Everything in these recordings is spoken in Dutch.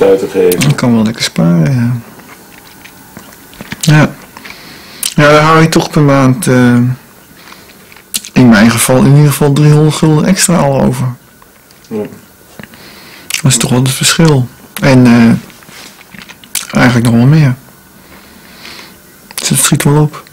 rust uit te geven. Ik kan wel lekker sparen, ja. Ja. Ja, daar hou je toch per maand, in mijn geval, in ieder geval 300 gulden extra al over. Ja. Dat is toch wel het verschil. En eigenlijk nog wel meer. Dus het schiet wel op.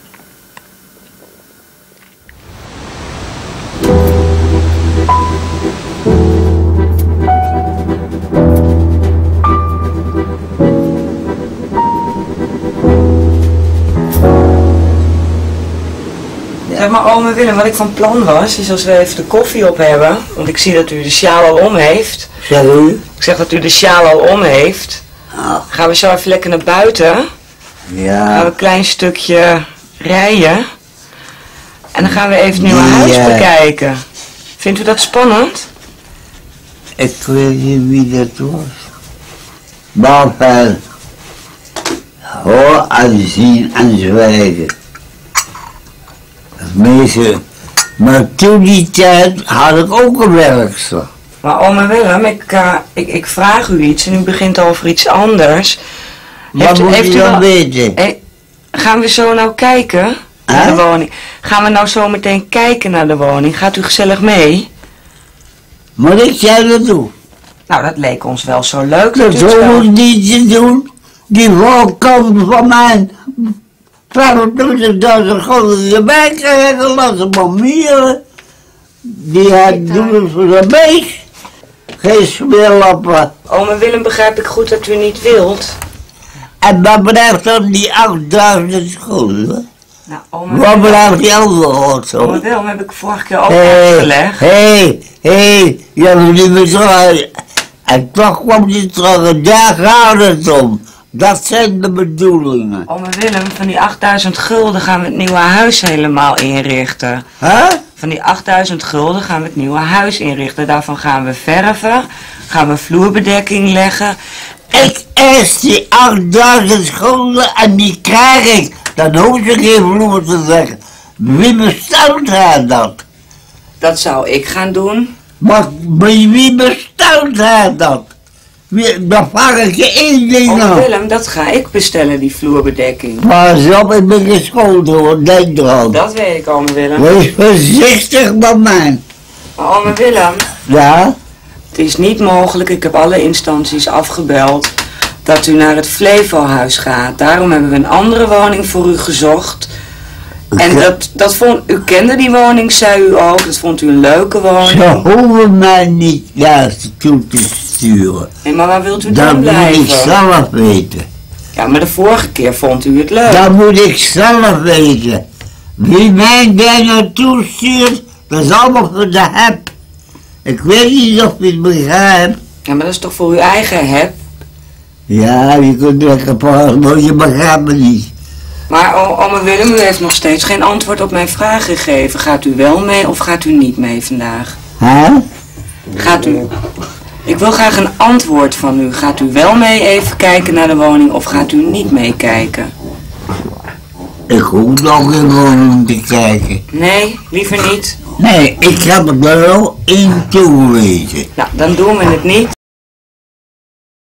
Zeg maar, ome Willem, wat ik van plan was, is als we even de koffie op hebben, want ik zie dat u de sjaal al om heeft. Zeg u? Ik zeg dat u de sjaal al om heeft. Gaan we zo even lekker naar buiten. Gaan we Ja. een klein stukje rijden. En dan gaan we even het nieuwe huis bekijken. Vindt u dat spannend? Ik weet niet wie dat was. Maar wel. Hoor en zien en zwijgen. Meisje. Maar toen die tijd had ik ook een werkster. Maar ome Willem, ik vraag u iets en u begint over iets anders. Wat moet je dan weten? Gaan we zo nou kijken naar de woning? Gaan we nou zo meteen kijken naar de woning? Gaat u gezellig mee? Moet ik jij dat doen? Nou, dat leek ons wel zo leuk. Dat hoef ik niet te doen. Die vrouw kan van mij 25.000 gulden erbij krijgen, laten mamieren. Die doen het voor de beest. Geen smeerlappen. Ome Willem, begrijp ik goed dat u niet wilt? En wat blijft dan die 8.000 gulden? Nou, ome Wat Willem, blijft die andere auto? ome Willem heb ik vorige keer ook Hé, uitgelegd. hé, je hebt niet meer terug. En toch kwam die terug en daar gaat het om. Dat zijn de bedoelingen. Ome Willem, van die 8.000 gulden gaan we het nieuwe huis helemaal inrichten. Hè? Van die 8.000 gulden gaan we het nieuwe huis inrichten. Daarvan gaan we verven, gaan we vloerbedekking leggen. Ik eis die 8.000 gulden en die krijg ik. Dan hoef ik geen vloer te zeggen. Wie bestelt hij dat? Dat zou ik gaan doen. Maar wie bestelt hij dat? Dan vraag ik je één ding Ome aan. Willem, dat ga ik bestellen, die vloerbedekking. Maar op, ik ben geschoold hoor, denk eraan. Dat weet ik, ome Willem. Wees voorzichtig met mij. Maar ome Willem, Ja? het is niet mogelijk, ik heb alle instanties afgebeld, dat u naar het Flevohuis gaat. Daarom hebben we een andere woning voor u gezocht. En u kende die woning, zei u ook, dat vond u een leuke woning. Ze hoeven mij niet daar toe te sturen. Nee, maar waar wilt u Dat dan moet blijven? ik zelf weten. Ja, maar de vorige keer vond u het leuk. Dat moet ik zelf weten. Wie mij daar naartoe stuurt, dat is allemaal voor de heb. Ik weet niet of je het begrijpt. Ja, maar dat is toch voor uw eigen heb? Ja, je kunt lekker praten, maar je begrijpt me niet. Maar ome Willem, u heeft nog steeds geen antwoord op mijn vraag gegeven. Gaat u wel mee of gaat u niet mee vandaag? Hè? Gaat u... Ik wil graag een antwoord van u. Gaat u wel mee even kijken naar de woning of gaat u niet meekijken? Ik hoef nog geen woning te kijken. Nee, liever niet. Nee, ik heb er wel in toegewezen. Nou, dan doen we het niet.